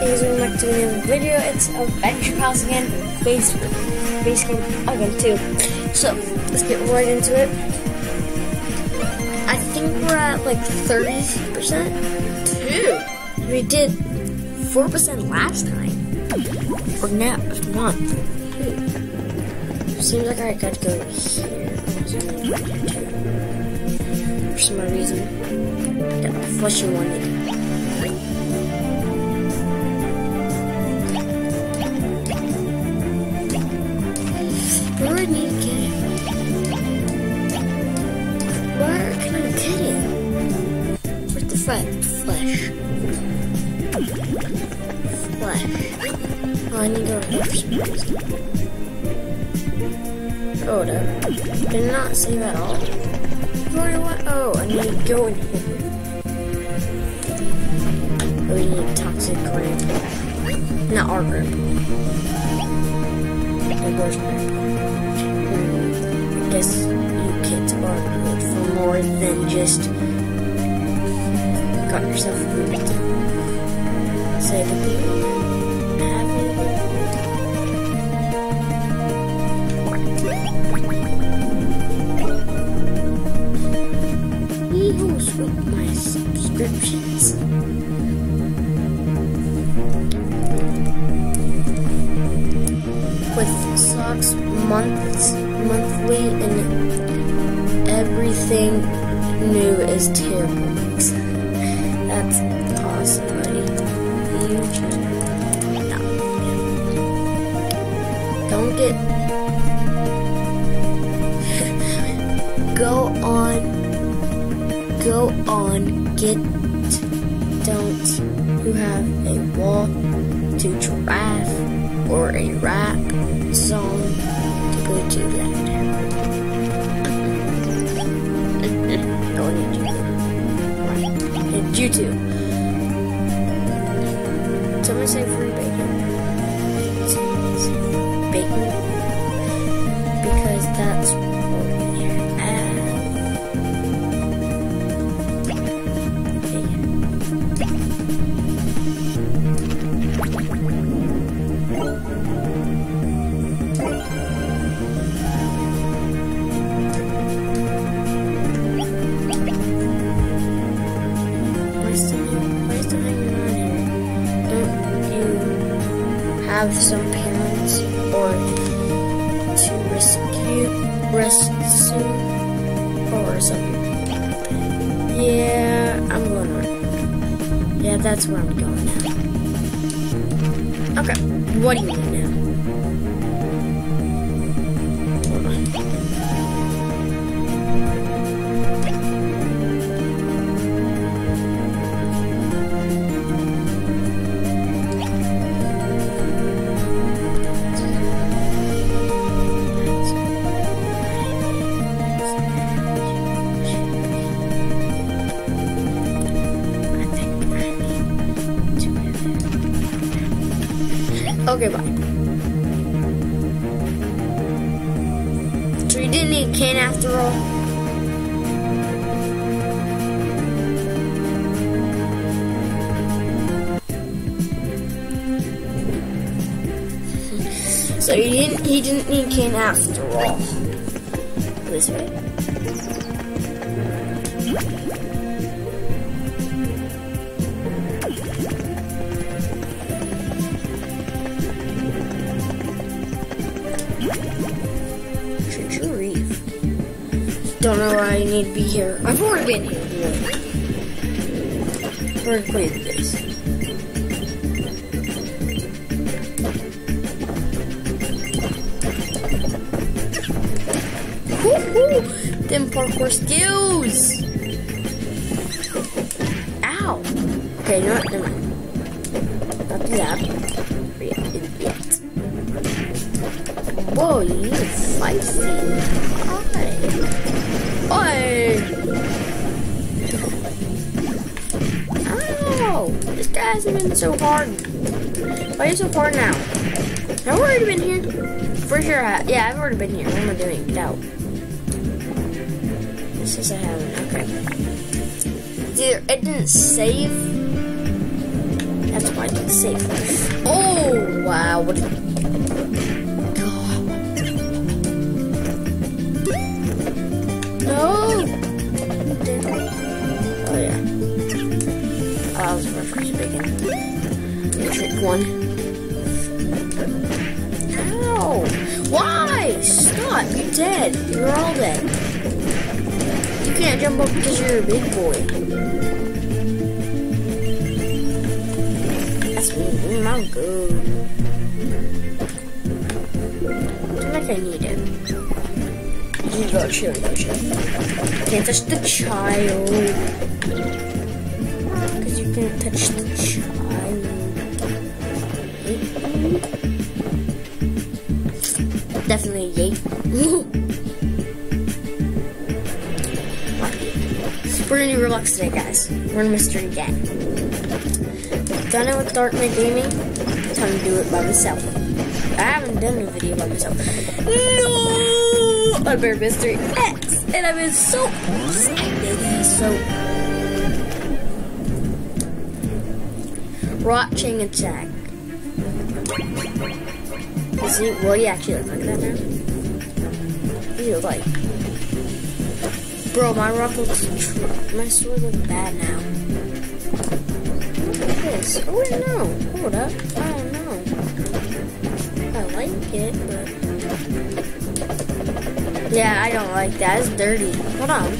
Guys, welcome back to another video. It's Adventure Pals again, basically again too. So let's get right into it. I think we're at like 30%. We did 4% last time. Or now, not. Seems like I got to go here. For some reason, that fleshy wanted. Where do I need to get it? Where can I get it? Where's the flesh? Oh, I need to go here for some reason. Oh, whatever. Did not save at all. Oh, I need to go in here. Oh, we need toxic grandpa. Not our grandpa. The worst grandpa. I guess you kids are good for more than just got yourself moved. Say the people. With my subscriptions. With socks monthly and everything new is terrible. That's awesome, buddy. Don't get Go on, don't you have a wall to giraffe or a rap song to go to that? No, I need you. Right. And you too. Someone say free bacon. Bacon. Because that's what we're at. Have some parents or to rescue or something. Yeah, I'm going right. Yeah, that's where I'm going now. Okay, what do you need now? Hold on. Okay, bye. So you didn't need a can after all? So he didn't need a can after all. This way. Don't know why I need to be here. I've already been here. I've already played this. Woohoo! Them parkour skills! Ow! Okay, never mind. Not do that. Yet. Whoa, you need to fight me. Oi! Ow! This guy hasn't been so hard. Why are you so hard now? I've already been here. For sure, yeah, I've already been here. What am I doing? Get out. This is a heaven. Okay. It's either it didn't save. That's why it didn't safe. Oh, wow. What no! Oh, yeah. Oh, that was my first bacon. Trick one. Ow! Why? Stop! You're dead. You're all dead. You can't jump up because you're a big boy. That's me. I'm good. I feel like I need it. You go chill, go chill. Can't touch the child. Because you can't touch the child. Definitely a yay. We're gonna do Roblox today, guys. We're in mystery again. Done it with Darknet Gaming. Time to do it by myself. I haven't done a video by myself. No! Unbear Mystery X! And I've been so excited. So. Rot Chain Attack. See, will you actually look like that now? You look like. Bro, my rock looks. My sword looks bad now. Look at this. Oh, no. Hold up. I don't know. I like it, but. Yeah, I don't like that. It's dirty. Hold on.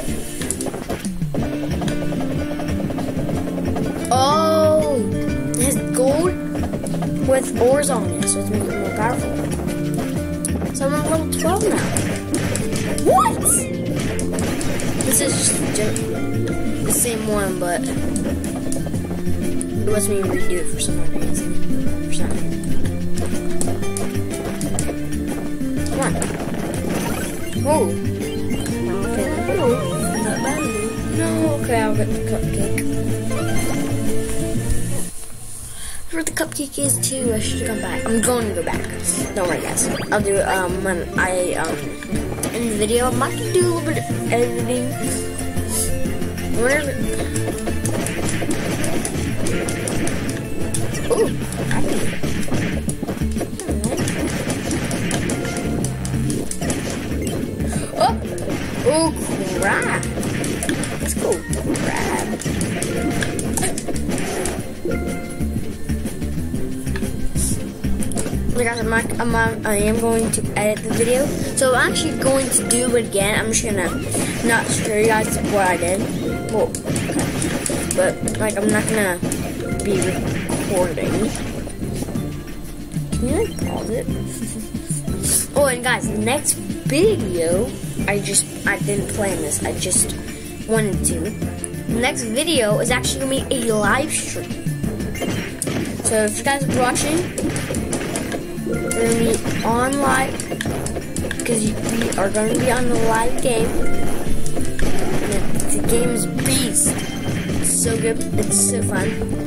Oh! It has gold with ores on it, so it's making it more powerful. So I'm on level 12 now. What? This is just the same one, but it lets me redo it for some reason. Come on. Whoa. No, okay, I'll get the cupcake. Where the cupcake is too, I should come back. I'm going to go back. Don't worry, guys. I'll do it when I in the video. I might do a little bit of editing. Whatever. Ooh, happy. Oh, crap. Let's go grab. Guys, I am going to edit the video, so I'm actually going to do it again. I'm just gonna not show you guys what I did. Well, okay. But like I'm not gonna be recording. Can you like pause it? Oh, and guys, next video, I didn't plan this. I just wanted to. The next video is actually gonna be a live stream. So if you guys are watching. We're going to be on live, because we are going to be on the live game. And the game is beast. It's so good. It's so fun.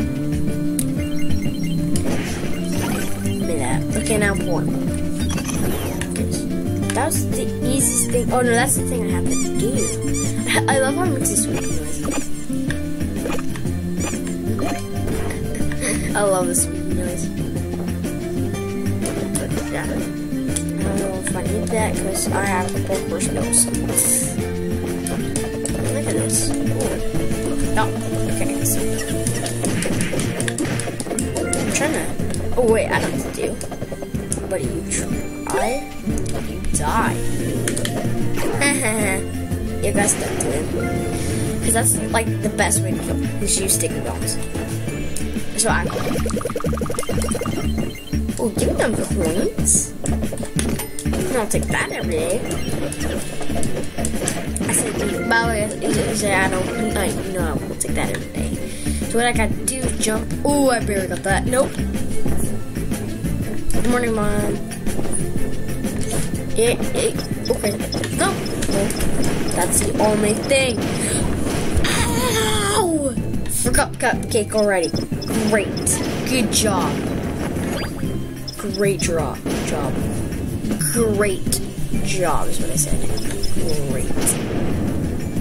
Look at that. Okay, now porn. That was the easiest thing. Oh no, that's the thing I have to do. I love how it makes this sweet noise. I love the sweet noise. I don't know if I need that because I have the poker skills. Look at this. Ooh. Oh, okay. I'm trying to. Oh, wait, I don't have to do. But you try, you die. You guys don't do it. Because that's like the best way to kill is use sticky bombs. So I. Oh, give them coins. I'll take that every day. I said, by the way, I don't, you know, I won't take that every day. So what I gotta do is jump. Oh, I barely got that. Nope. Good morning, Mom. Yeah, okay. No. That's the only thing. Ow! Forgot cupcake already. Great. Good job. Great job. Great job is what I said.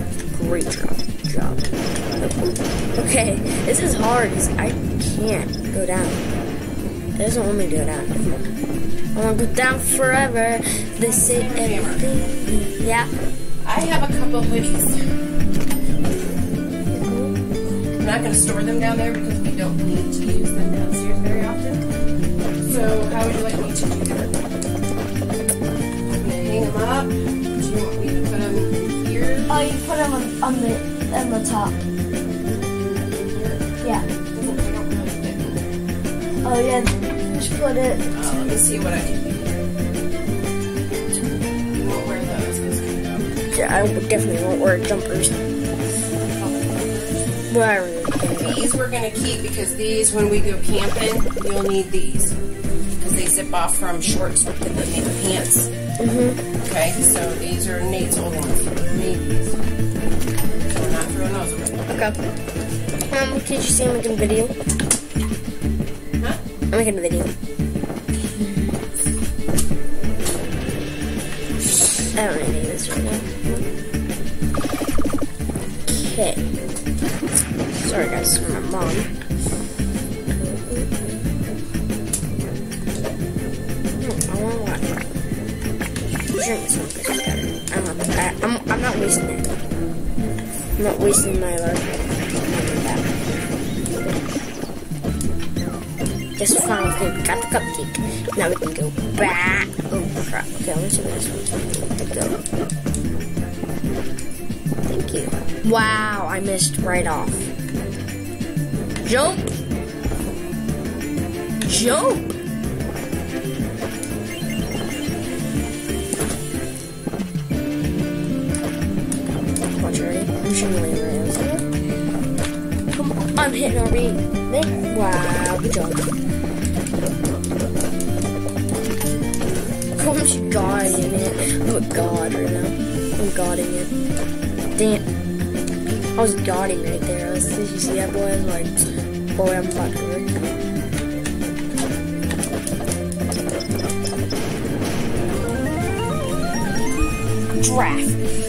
Great job. Okay, this is hard because I can't go down. It doesn't want me to go down. I want to go down forever. They say everything. Yeah. I have a couple hoodies. I'm not going to store them down there because we don't need to use them downstairs very often. So how would you like me to do that? I'm going to hang them up. Do you want me to put them here? Oh, you put them on the top. Yeah. Oh yeah, just put it. Let me see what I can do. You won't wear those. Yeah, I definitely won't wear jumpers. Whatever. These we're going to keep because these, when we go camping, you'll need these. Because they zip off from shorts with the pants. Okay, so these are Nate's old ones. Maybe. So we're not throwing those away. Okay. Did you see I'm making a video? Huh? I'm making a video. I don't really need this right now. Okay. Sorry guys, for my mom. I want water. Drink some because it's better. I'm not wasting it. I'm not wasting my life. Just final thing, we got the cupcake. Now we can go back. Oh crap. Okay, I'm gonna do this one. Go. Thank you. Wow, I missed right off. Jump! Jump! Watch, ready? I'm shooting away rails. Come on, I'm hitting our beat. Wow, good job. I'm just guarding it. I'm a god right now. I'm guarding it. Damn. I was guarding right there. Did you see that, boy? I was like, boy, I'm about to work. Draft.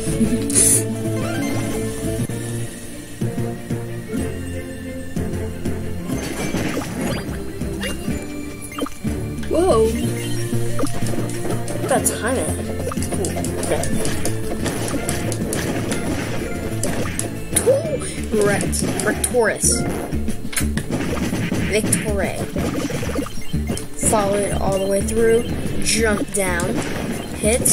Whoa. Got time it. Okay. Rectoris. Victoria. Follow it all the way through. Jump down. Hit.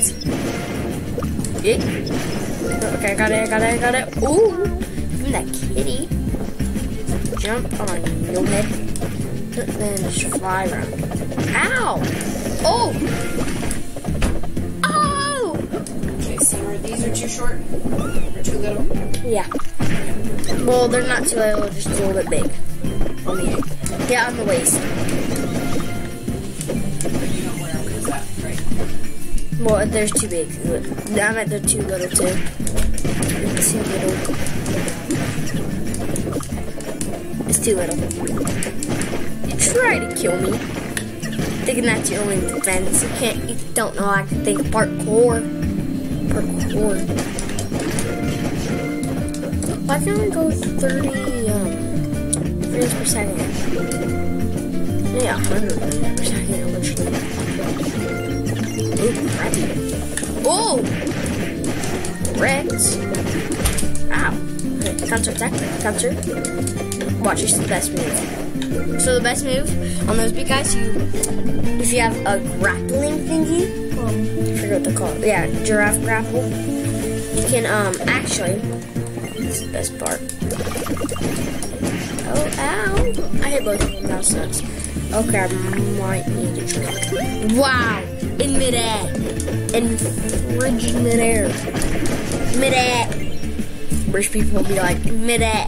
Hit. Okay, I got it. Ooh! Even that kitty. Jump on your head. Then just fly around. Ow! Oh! Oh! Okay, Summer, these are too short? Or too little? Yeah. Well, they're not too little, just a little bit big. On the yeah, on the waist. You don't wear them because that, right? Well, there's too big. I meant they're too little too. It's too little. It's too little. You try to kill me. Thinking that's your only defense. You don't know I can think parkour. Why can't we go 30 frames per second? Yeah, 100 frames per second, literally. Ooh, crap. Oh! Rex. Ow. Okay, counter attack. Counter. Watch, it's the best move. So the best move on those big guys, if you have a grappling thingy, I forget what they're called. Yeah, giraffe grapple. You can actually. This is the best part. Oh, ow! I hit both of them. That sucks. Okay, I might need a drink. Wow! In midair. In frigid midair. Midair. British people will be like midair.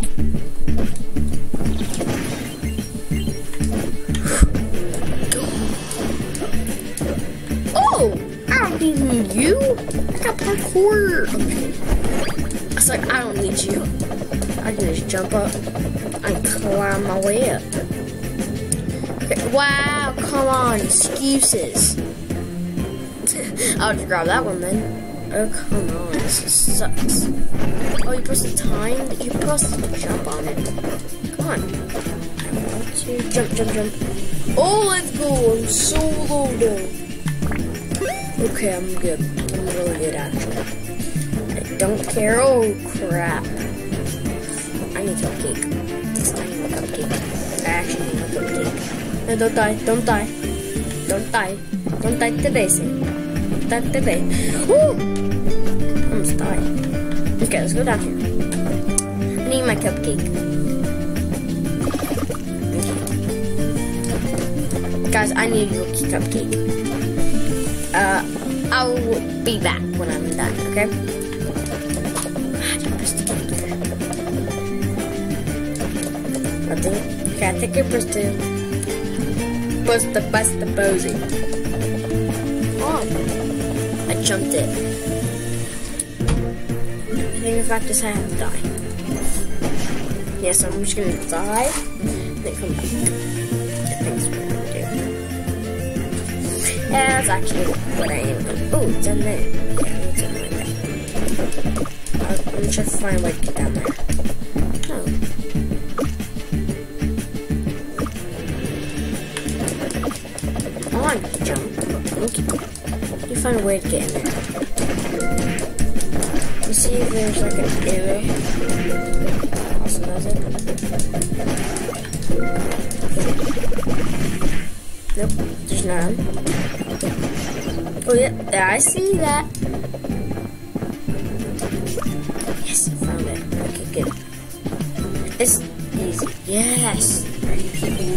Oh! I don't need you! I got parkour! It's like, I don't need you. I can just jump up and climb my way up. Okay, wow, come on, excuses. I'll just grab that one then. Oh, come on, this sucks. Oh, you're supposed to time? You're supposed to jump on it. Come on. Jump, jump, jump. Oh, let's go. I'm so low down. Okay, I'm good. I'm really good, actually. I don't care. Oh, crap. I need cupcake. I need a cupcake. I actually need a cupcake. No, don't die. Don't die. Don't die. Don't die today, Sam. Don't die today. Woo! I almost died. Okay, let's go down here. I need my cupcake. Guys, I need a cupcake. I'll be back when I'm done, okay? Okay, I think it was to bust the posy. Oh, I jumped it. I think if I just have to die. Yeah, so I'm just gonna die, then come back. I think that's what I'm gonna do. Yeah, that's actually what I am doing. Oh, it's in there. Yeah, it's in there. I'm gonna try to find a way to get down there. Oh. On, jump. Okay. You find a way to get in there. You see if there's like an arrow. Also does it. Nope, there's none. Oh yeah, I see that. Yes, I found it. Okay, good. It's easy. Yes. Are you keeping?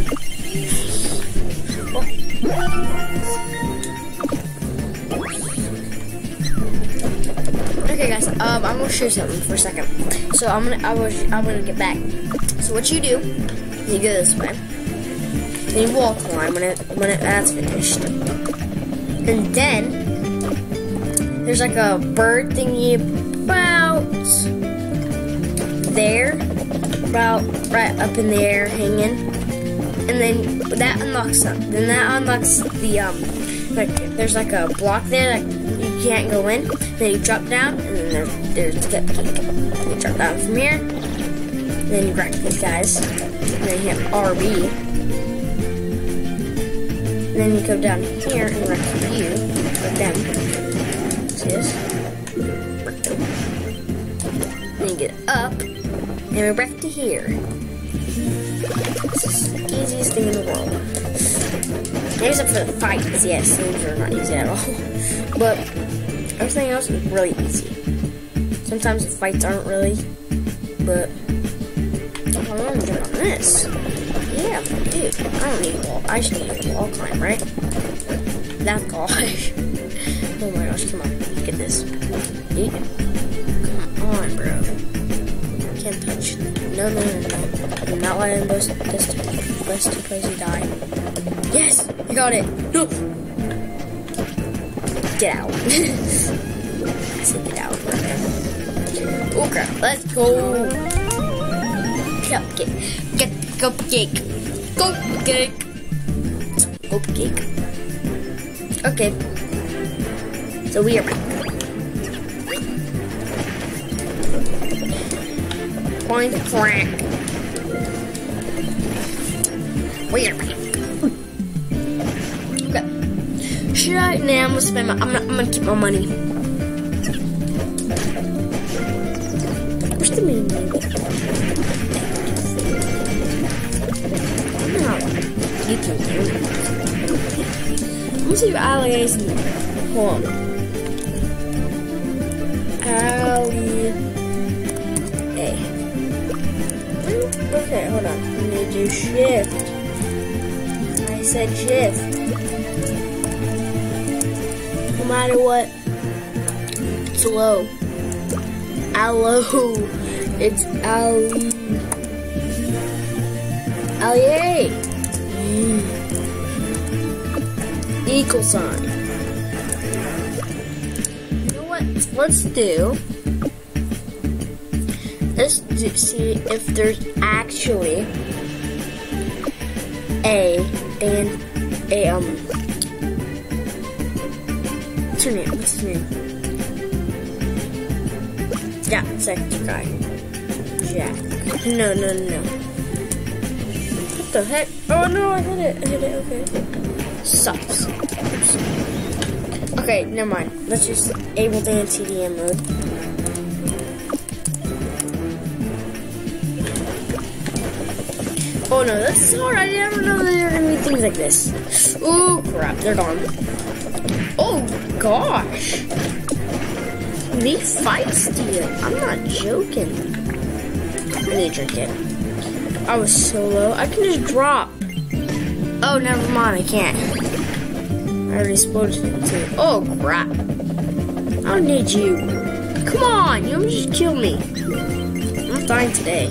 Okay, guys. I'm gonna show you something for a second. So I'm gonna get back. So what you do? You go this way. Then you wall climb when that's finished. And then there's like a bird thingy about there, about right up in the air hanging. And then that unlocks them. Then that unlocks the like there's like a block there that you can't go in. Then you drop down, and then there's the cupcake. You drop down from here. Then you grab these guys. And then you have RB. And then you go down here and wreck you with them. See this? Then you get up, and we're back to here. This is the easiest thing in the world. Except for the fights, yes, things are not easy at all. But everything else is really easy. Sometimes the fights aren't really, but I want to jump on this. Yeah, dude, I don't need a wall. I just need a wall climb, right? That gosh. Oh my gosh, come on. Get this. Eat. Come on, bro. Can't touch. No. I'm not letting this because you die. Yes! You got it! No! Get out. I said get out. Oh crap, let's go! Cupcake. Get the cupcake. Cupcake. Cupcake. Okay. So we are back. Point the crack. We are back. Okay. Should I? Nah, I'm gonna spend my. I'm gonna keep my money. Where's the main menu? No, you can do it. Let me see your allies. Hold on. Okay, hold on. I need to do shift. I said shift. No matter what, it's low. Allo. It's Ali. Allier. Equal sign. You know what? Let's do. Let's see if there's actually what's her name? What's his name? Yeah, second guy. Jack. No. the heck? Oh no, I hit it. Okay. Sucks. Oops. Okay, never mind. Let's just Ableton in TDM mode. Oh no, this is hard. I never know that there are gonna be things like this. Oh crap, they're gone. Oh gosh. They feisty. I'm not joking. I need to drink it. I was so low. I can just drop. Oh, never mind. I can't. I already exploded it too. Oh crap. I don't need you. Come on. You almost just killed me. I'm dying today.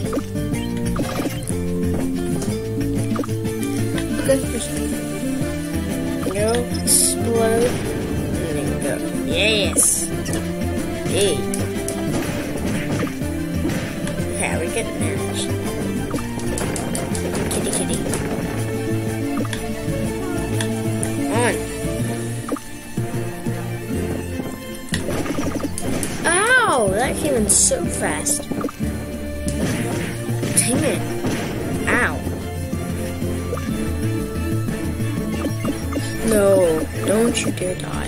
Okay. Go. Explode. And then go. Yes. Hey. Okay, we're getting there. Kitty. On. Ow! That came in so fast. Dang it. Ow. No, don't you dare die.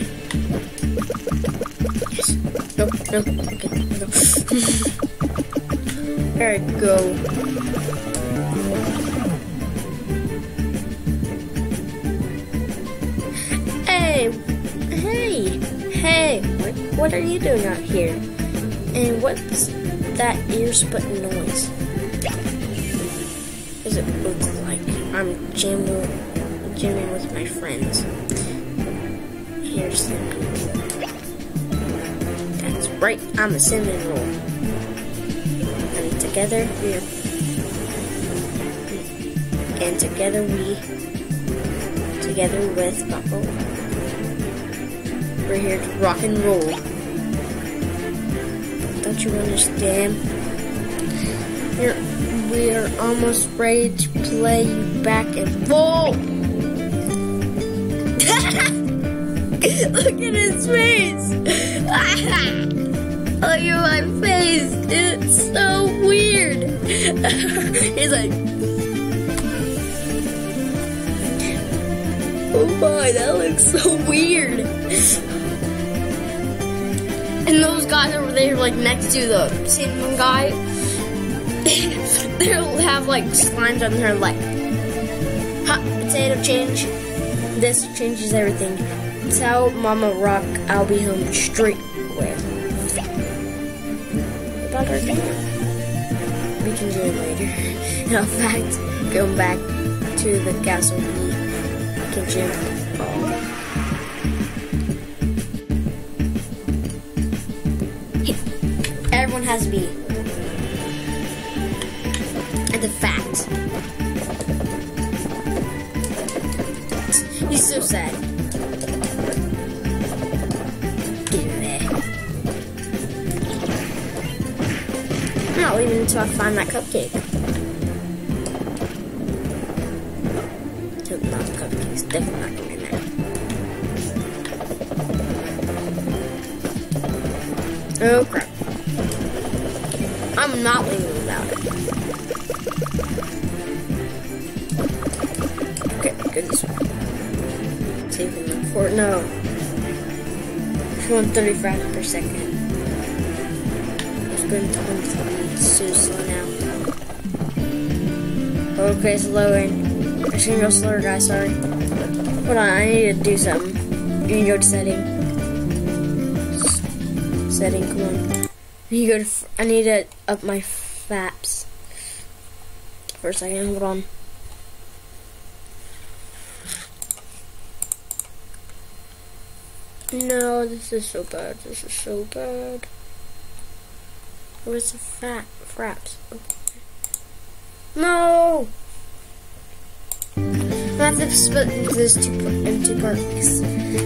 Yes. No. Okay, no. There we go. Hey, what are you doing out here? And what's that ear-splitting noise? What does it look like? I'm jamming with my friends. Here's the... That's right, I'm a cinnamon roll. And together with Buckle, we're here to rock and roll. Don't you understand? We are almost ready to play you back and roll. Look at his face. Look at my face. It's so weird. He's like, oh my, that looks so weird. And those guys over there, like next to the cinnamon guy, they'll have like slimes on their leg. Hot potato change. This changes everything. Tell Mama Rock I'll be home straight away. What about our dinner? We can do it later. In fact, going back to the castle, we can jump. Everyone has to be at the fact. He's so sad. Get in there. I'm not leaving until I find that cupcake. Took not the cupcakes. Definitely not going in there. Oh crap. I'm not leaving without it. Okay, goodness. Saving them for no. 135 per second. It's going to 120. It's so slow now. Okay, it's lowering. It's gonna go slower, guys. Sorry. Hold on, I need to do something. You can go to setting. Setting, come on. I need to up my FAPS for a second. Hold on. No, this is so bad. This is so bad. Where's the FAPS? Okay. No! I have to split this in two parts.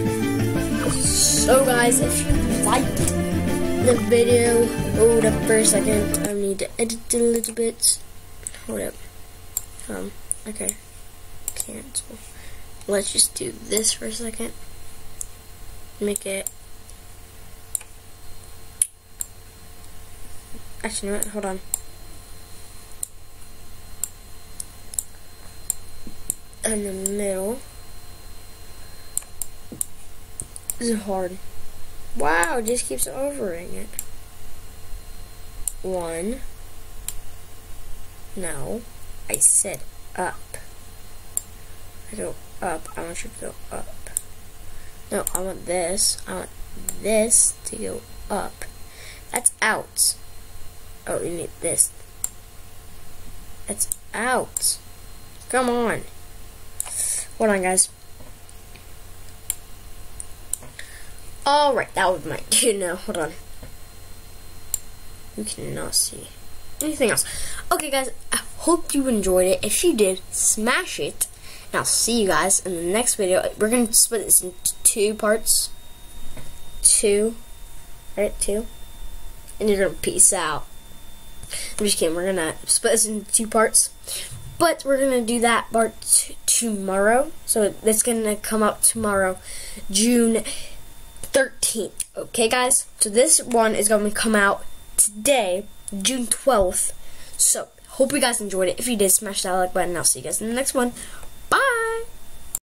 So, guys, if you like the video, hold up for a second. I need to edit it a little bit. Hold up. Okay. Cancel. Let's just do this for a second. Make it. Actually, you know what? Hold on. in the middle. This is hard. Wow, it just keeps overing it. 1. No, I said up. I go up. I want you to go up. No, I want this. I want this to go up. That's out. Oh, you need this. That's out. Come on. Hold on, guys. Alright, that was my no, hold on. You cannot see anything else. Okay, guys, I hope you enjoyed it. If you did, smash it. And I'll see you guys in the next video. We're going to split this into 2 parts. 2. Right? 2. And you're going to peace out. I'm just kidding. We're going to split this into 2 parts. But we're going to do that part tomorrow. So that's going to come out tomorrow, June 13th. Okay, guys? So this one is going to come out today, June 12th. So, hope you guys enjoyed it. If you did, smash that like button. I'll see you guys in the next one.